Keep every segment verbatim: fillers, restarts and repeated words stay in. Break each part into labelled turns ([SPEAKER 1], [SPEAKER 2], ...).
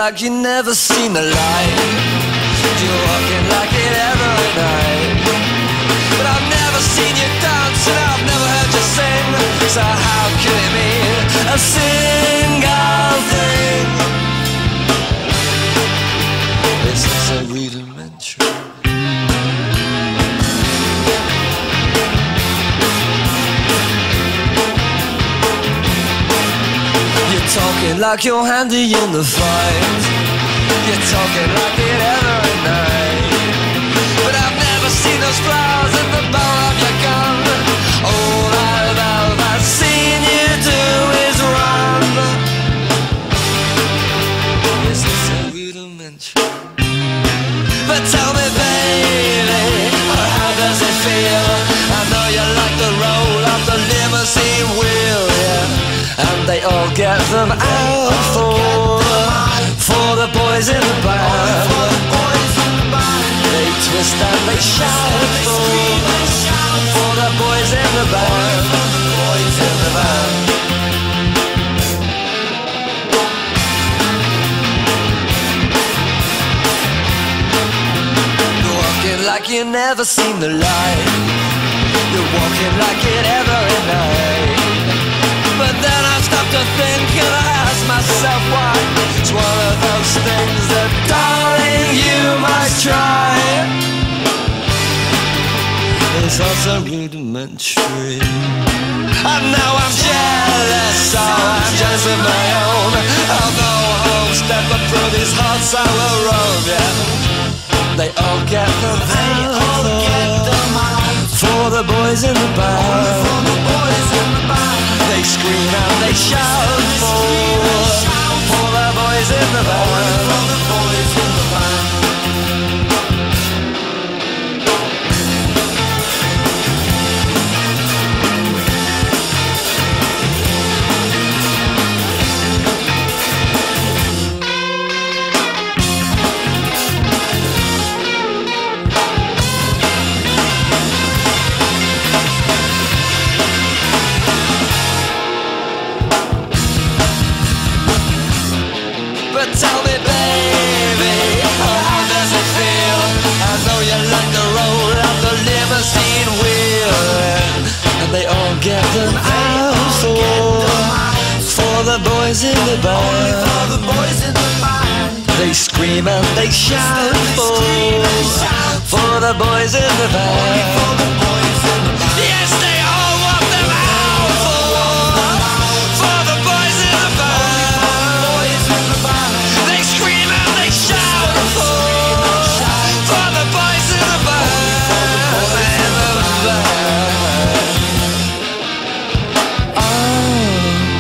[SPEAKER 1] like you never seen the light. You're walking like it every night. But I've never seen you dance and I've never heard you sing. So how could it mean a single thing? This is a rudimentary. You're talking like you're handy in the fight. You're talking like it every night. But I've never seen those flowers in the barrel of your gun. All I've ever seen you do is run. Is this a rudimentary? But tell me, baby, how does it feel? I know you like the roll of the limousine wheel, yeah. And they all get them out for, for the boys in the band. They twist and they shout for, for the boys in the band. Boys in the band. You're walking like you never seen the light. You're walking like it every night. But then I stop to think and I ask myself why. It's one of those things that, darling, you might try. It's also rudimentary. And now I'm jealous, so I'm jealous of my own. I'll go home, step up through these hearts I will roam, yeah. They all get them They all get them out. For the boys in the band. For the boys in the band. They scream and they shout for, for the boys in the band. For the boys in the band. Tell me, baby, how does it feel? I know you like the roll of the limousine wheel. And they all get them out for, for the boys in the band. They scream and they shout for, for the boys in the band. Yes, they all want them out for, for the boys in the band. They scream and they shout for, for the boys in the band. In the band. Oh.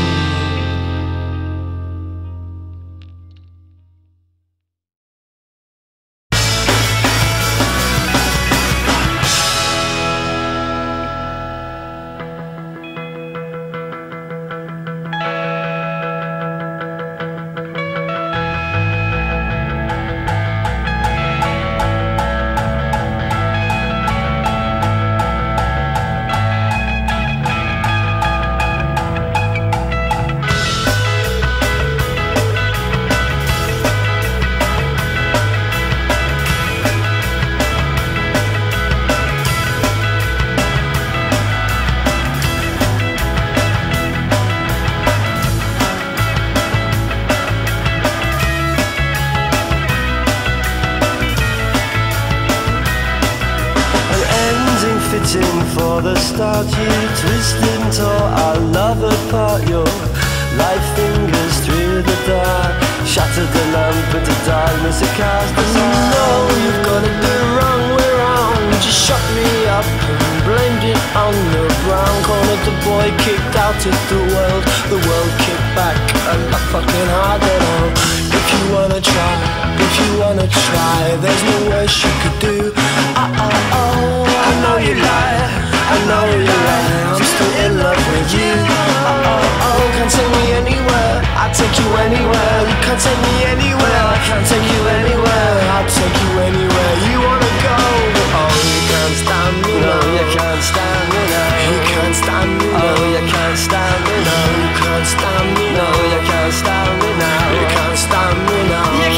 [SPEAKER 1] For the start you twisted and tore our love apart. Your light fingers through the dark shattered the lamp into darkness it cast us all. You know you've got it the wrong way round. You shut me up and blamed it on the brown corner. The boy kicked out of the world, the world kicked back and I fucking hard at all. If you wanna try, if you wanna try, there's no worse you could do. Oh oh oh, I know you lie, I know you lie, I'm still in love with you. Oh oh oh, can't take me anywhere, I'll take you anywhere. You can't take me anywhere, I can't take you anywhere. I'll take you anywhere you wanna go. Oh, you can't stand me, no, you can't stand me, no. You can't stand me, no, you can't stand me, no. You can't stand me, no, you can't stand me now. You can't stand me now.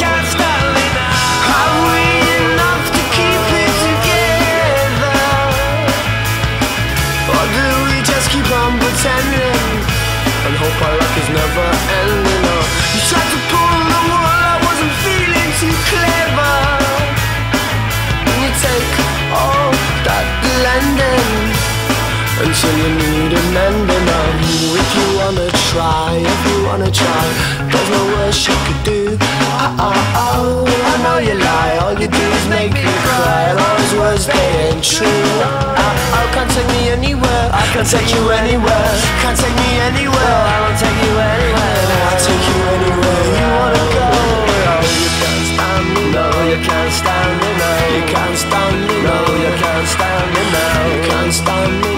[SPEAKER 1] until you need a mending. Oh, if you wanna try, if you wanna try, there's no worse you could do. Oh, oh, oh, I know you lie, all you do is make me cry. All those words, they ain't true. Oh, oh, can't take me anywhere, I can't take you anywhere. Can't take me anywhere, I won't take you anywhere. I'll take you anywhere you wanna go. Oh, you can't stand me, no, you can't stand me, no. You can't stand me, no, you can't stand me, no. You can't stand me.